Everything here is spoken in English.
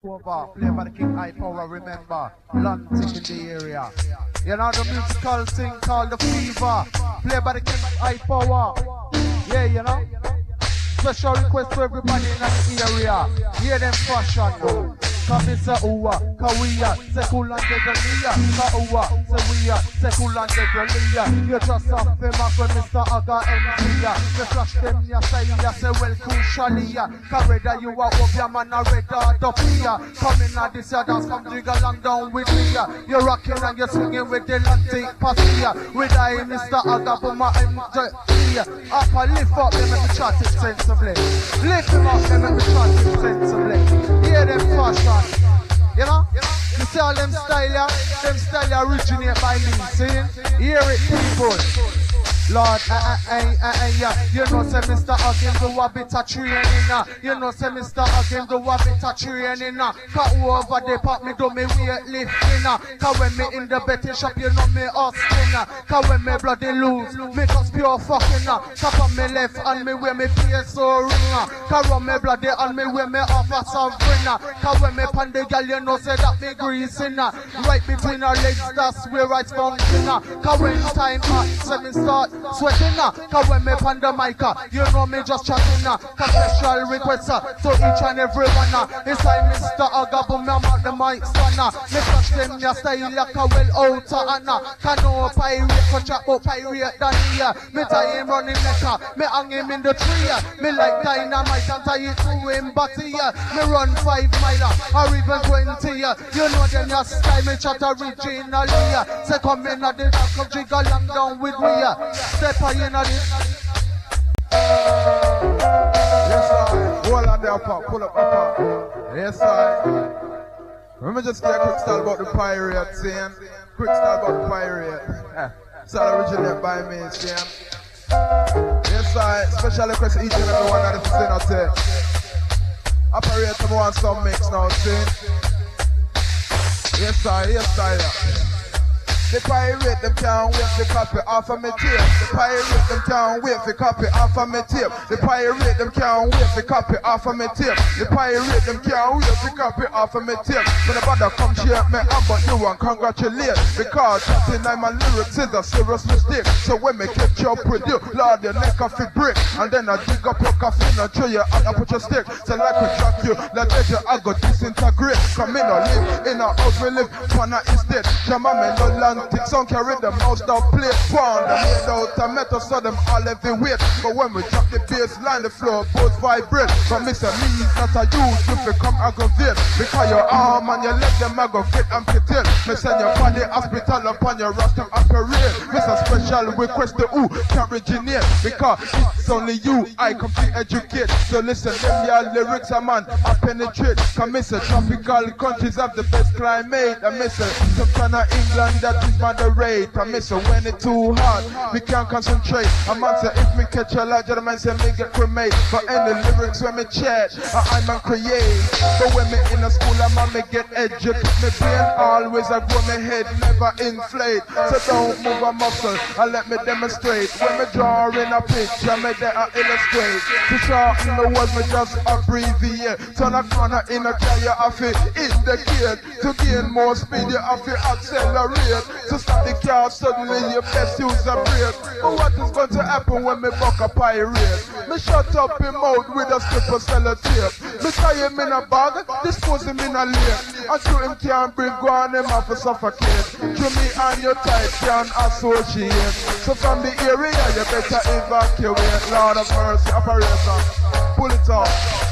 Over, play by the King High Power, remember, Atlantic in the area. You know the musical thing called the Fever, play by the King High Power. Yeah, you know. Special request to everybody in the area. Hear them fashion though. Come in say uwa, kawiya, say cool and degalia. Ka uwa, say weya, say cool and degalia. You just have them up when Mr. Aga MCya. You flash them ya say ya, say well cool shalia. Ka redda you a up ya man a redda up here. Come in at this ya dance, come jig along down with me ya. You rocking and you swinging with the Atlantic Passia. With I Mr. Aga Buma MJ. Up and lift up them and chat it sensibly. Lift them up them and chat it sensibly. Hear them fashion. You know? You see all them style originate by me, see? Hear it, people. Lord, yeah. You know, say Mr. Again do a bit of training. You know, say Mr. Again do a bit of training. Cut over the pop, me do me weightlifting. Cause when me in the betting shop, you know me hustling. Cause when me bloody lose, me just pure fucking. Top on me left and me wear me PSO ring. Cause run me bloody and me wear me off a sovereign. Cause when me pan the girl, you know, say that me greasing. Right between her legs, that's where I function. Cause when time hot, say me start sweating, cause when me pan the mic, you know me just chatting, cause special requests to each and every one. It's like Mr. Agabu, me am at the mic stand. Me touch them, ya style like a well outer Anna. Can no pirate, so chat about pirate than here. Me tie him running necker, me hang him in the tree. Me like dynamite and tie it to him body. Me run 5 miles, or even 20. You know them, ya style me chat originally. Say come in at the dance, come jig along down with me. Step in at this. Yes, sir. Hold on there, pop. Pull up, pop. Yes, sir. Let me just get a quick style about the pirate, Sam. Quick style about the pirate. Style originated by me, Sam. Yes, sir. Special request each and every one of the vicinity. Operator want some mix now, Sam. Yes, sir. Yes, sir. The pirate them can't wait to copy off of me tape. The pirate them can't wait to copy off of me tape. The pirate them can't wait to copy off of me tape. The pirate them can't wait to copy off of me tape. When the brother come share me up, but you want congratulate. Because chatting my lyrics is a serious mistake. So when me catch you up with you, Lord, your neck off the brick. And then I dig up your coffin and show you how I put your stick. So like we track you, like later I go disintegrate. Come in or live in a house we live, Pana instead. Shama me no land. Some carry the mouse down plate pound. They made out of metal so them all heavyweight. But when we drop the bass line, the floor both vibrate. But Mr. Me is not a youth, you become aggravate. Because your arm and your leg, them I go get amputated. Me send your body hospital upon your rostrum operate. Mr. Special request the who can't originate. Because it's only you I come to educate. So listen, them your lyrics a man, I penetrate. Cause Mr. Tropical countries have the best climate. And Mr. some kind of England that is moderate. I miss her when it's too hard, we can't concentrate. A man say if me catch a large, the man say me get cremate. But any lyrics when me chat, I'm a create. But when me in a school, I'm a me get educated. Me brain always I grow my head, never inflate. So don't move a muscle and let me demonstrate. When me draw in a picture, me there I illustrate. To shorten the words, me just abbreviate. Turn a corner in a car, you have to indicate. To gain more speed, you have to accelerate. To stop the car, suddenly you best use a brake. But what is going to happen when me buck a pirate? Me shut up him out with a strip of sellotape. Me tie him in a bag, dispose him in a lake. And through him can't breathe, go on him off to suffocate. Through me and your type can associate. So from the area you better evacuate. Lord of mercy, operator, pull it off.